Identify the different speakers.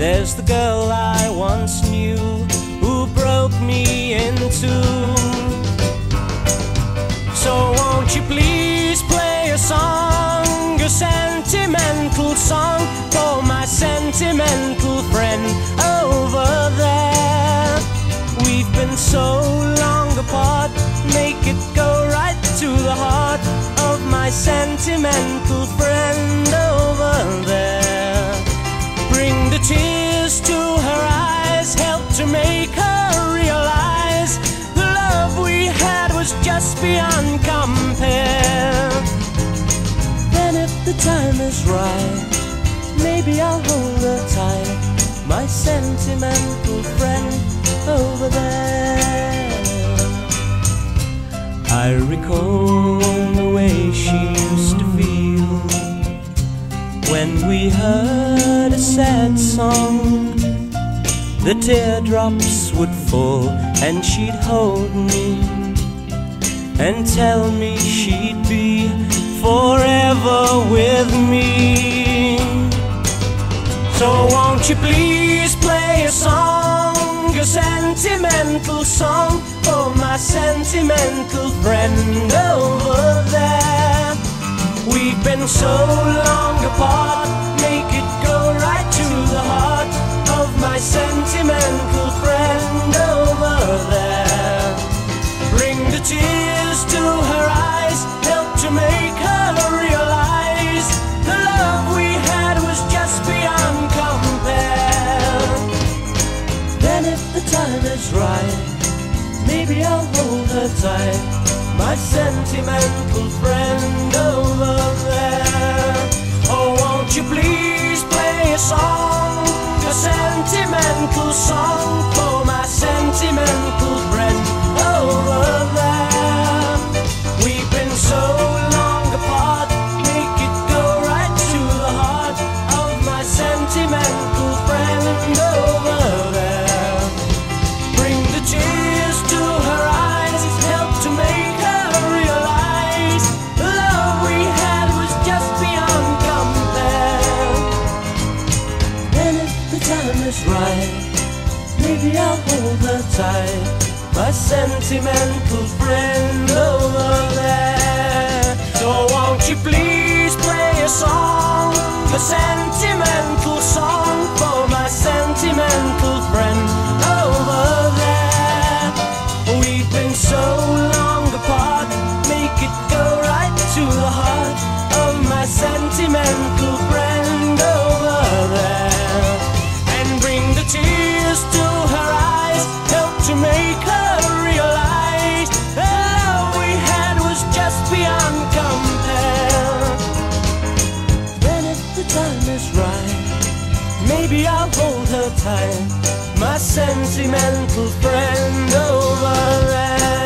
Speaker 1: There's the girl I once knew who broke me in two. So won't you please play a song, a sentimental song, for my sentimental friend over there. We've been so long apart, make it go right to the heart of my sentimental friend over there. Bring the tears to her eyes, help to make her realize the love we had was just beyond compare. Then if the time is right, maybe I'll hold her tight, my sentimental friend over there. I recall the way she used to feel when we heard a sad song. The teardrops would fall and she'd hold me and tell me she'd be forever with me. So won't you please play a song, a sentimental song, for my sentimental friend over there. We've been so long apart, make it go right to the heart of my sentimental friend over there. Bring the tears to her eyes, help to make her realize the love we had was just beyond compare. Then if the time is right, maybe I'll hold her tight, my sentimental friend over there. Oh, won't you please play a song, a sentimental song, for my sentimental friend over there. We've been so long apart, make it go right to the heart of my sentimental friend over there. Bring the tears to her eyes, help to make her realize the love we had was just beyond compare. Then if the time is right, maybe I'll hold her tight, my sentimental friend over there. So won't you please play a song, a sentimental song, for my sentimental friend over there. We've been so long apart, make it go right to the heart of my sentimental friend over there. And bring the tears to her eyes, help to make her realize the love we had was just beyond compare. Then if the time is right, maybe I'll hold her tight, my sentimental friend over there.